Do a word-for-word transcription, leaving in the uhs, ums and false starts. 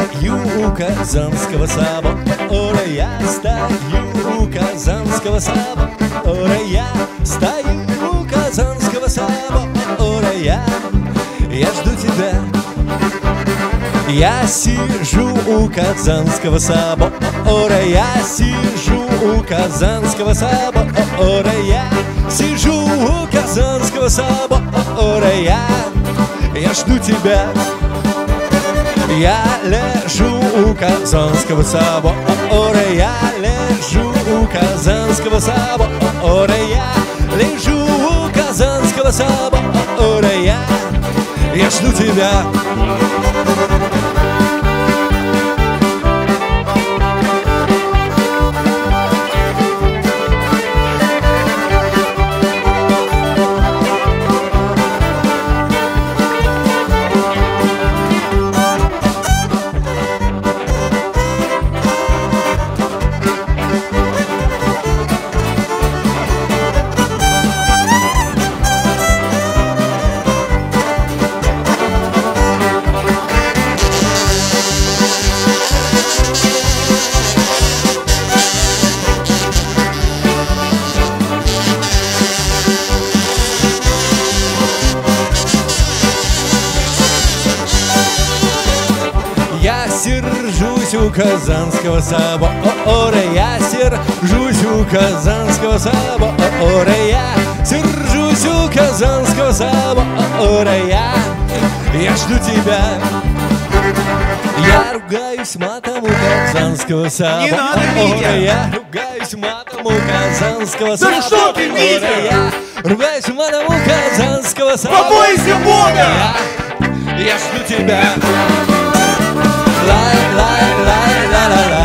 стою у Казанского собора, я стою у Казанского собора, я стою у Казанского собора, я, я жду тебя. Я сижу у Казанского собора, я сижу у Казанского собора, я сижу у Казанского собора, я, я жду тебя. Я лежу у Казанского собора, я лежу у Казанского собора, я лежу у Казанского собора, я, я жду тебя. Я сержусь у Казанского собора, я сержусь у Казанского собора, я сержусь у Казанского собора, я, я жду тебя. Я ругаюсь матом у Казанского собора, Не надо, Витя! я ругаюсь матом у Казанского Да собора, что ты, Витя! я ругаюсь матом у Казанского собора, Побойся Бога! я, я жду тебя. La la la la la la.